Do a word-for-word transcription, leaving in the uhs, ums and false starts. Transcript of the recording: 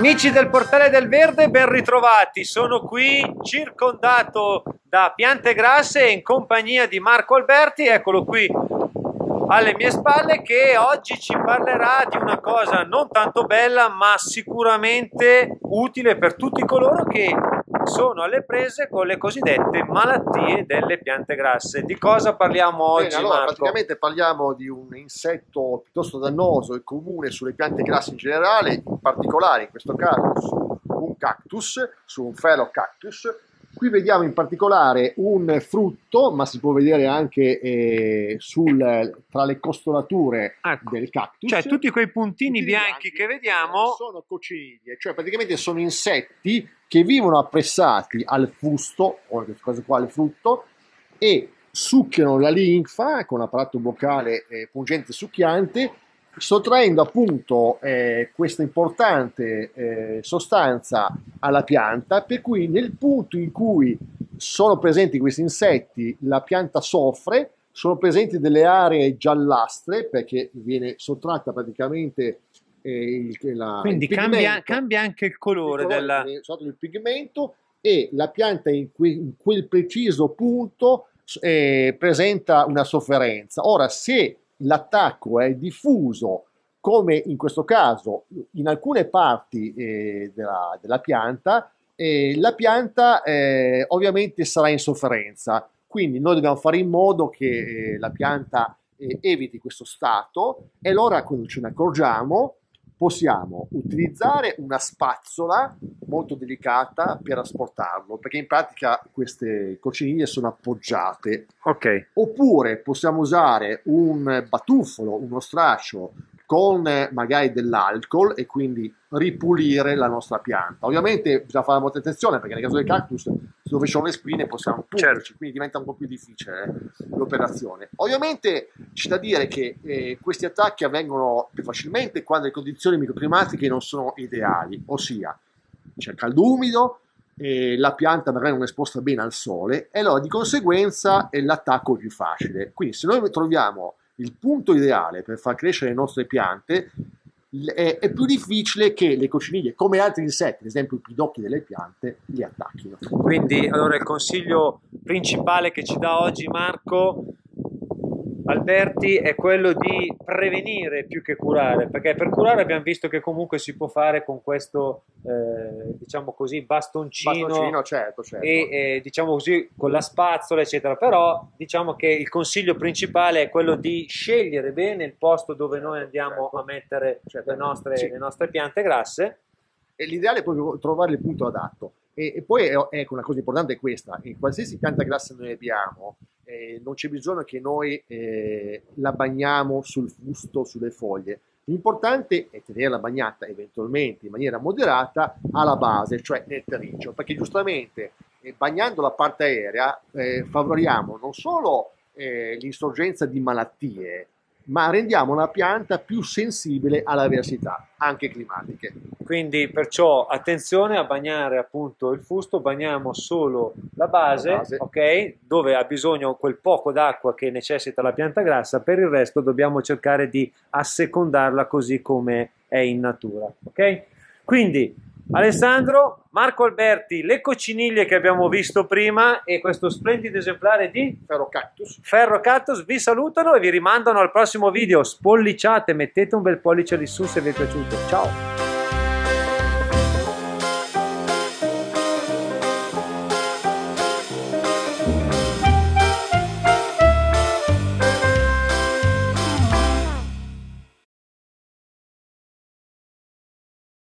Amici del Portale del Verde, ben ritrovati. Sono qui circondato da piante grasse in compagnia di Marco Alberti, eccolo qui alle mie spalle, che oggi ci parlerà di una cosa non tanto bella ma sicuramente utile per tutti coloro che sono alle prese con le cosiddette malattie delle piante grasse. Di cosa parliamo oggi? Bene, allora, Marco? praticamente parliamo di un insetto piuttosto dannoso e comune sulle piante grasse in generale, in particolare in questo caso su un cactus, su un Pherocactus. Qui vediamo in particolare un frutto, ma si può vedere anche eh, sul, tra le costolature ecco, del cactus. Cioè tutti quei puntini, puntini bianchi, bianchi che vediamo sono cocciniglie, cioè praticamente sono insetti che vivono appressati al fusto, o in questo caso qua al frutto, e succhiano la linfa con l'apparato boccale eh, pungente e succhiante, sottraendo appunto eh, questa importante eh, sostanza alla pianta, per cui nel punto in cui sono presenti questi insetti la pianta soffre, sono presenti delle aree giallastre perché viene sottratta praticamente eh, il, la, quindi il pigmento, cambia, cambia anche il colore, il colore della... sotto il pigmento, e la pianta in, que, in quel preciso punto eh, presenta una sofferenza. Ora, se l'attacco è diffuso, come in questo caso, in alcune parti eh, della, della pianta, eh, la pianta eh, ovviamente sarà in sofferenza. Quindi noi dobbiamo fare in modo che eh, la pianta eh, eviti questo stato, e allora quando ce ne accorgiamo possiamo utilizzare una spazzola molto delicata per asportarlo, perché in pratica queste cocciniglie sono appoggiate. Ok. Oppure possiamo usare un batuffolo, uno straccio con magari dell'alcol e quindi ripulire la nostra pianta. Ovviamente bisogna fare molta attenzione, perché nel caso del cactus, dove ci sono le spine, possiamo pungerci, certo, quindi diventa un po' più difficile l'operazione. Ovviamente c'è da dire che eh, questi attacchi avvengono più facilmente quando le condizioni microclimatiche non sono ideali, ossia c'è caldo umido, e la pianta magari non è esposta bene al sole, e allora di conseguenza eh, l'attacco è più facile. Quindi se noi troviamo il punto ideale per far crescere le nostre piante, è, è più difficile che le cocciniglie, come altri insetti, ad esempio i pidocchi delle piante, li attacchino. Quindi allora il consiglio principale che ci dà oggi Marco Alberti è quello di prevenire più che curare, perché per curare abbiamo visto che comunque si può fare con questo eh, diciamo così bastoncino, bastoncino certo, certo. e eh, diciamo così con la spazzola eccetera, però diciamo che il consiglio principale è quello di scegliere bene il posto dove noi andiamo certo. a mettere certo. le, nostre, sì. le nostre piante grasse, e l'ideale è proprio trovare il punto adatto. E, e poi ecco, una cosa importante è questa: in qualsiasi pianta grassa noi abbiamo, eh, non c'è bisogno che noi eh, la bagniamo sul fusto, sulle foglie. L'importante è tenerla bagnata eventualmente in maniera moderata alla base, cioè nel terriccio, perché giustamente eh, bagnando la parte aerea eh, favoriamo non solo eh, l'insorgenza di malattie, ma rendiamo la pianta più sensibile alle avversità, anche climatiche. Quindi perciò attenzione a bagnare appunto il fusto, bagniamo solo la base, la base. ok? Dove ha bisogno quel poco d'acqua che necessita la pianta grassa, per il resto dobbiamo cercare di assecondarla così come è in natura, ok? Quindi Alessandro, Marco Alberti, le cocciniglie che abbiamo visto prima e questo splendido esemplare di Pherocactus. Pherocactus vi salutano e vi rimandano al prossimo video. Spolliciate, mettete un bel pollice lì su se vi è piaciuto. Ciao!